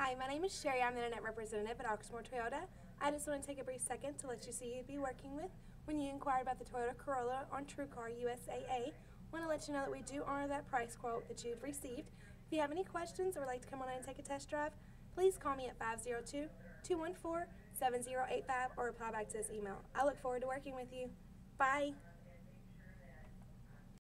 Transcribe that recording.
Hi, my name is Sherry. I'm the Internet Representative at Oxmoor Toyota. I just want to take a brief second to let you see who you'd be working with when you inquired about the Toyota Corolla on TrueCar USAA. I want to let you know that we do honor that price quote that you've received. If you have any questions or would like to come on in and take a test drive, please call me at 502-214-7085 or reply back to this email. I look forward to working with you. Bye.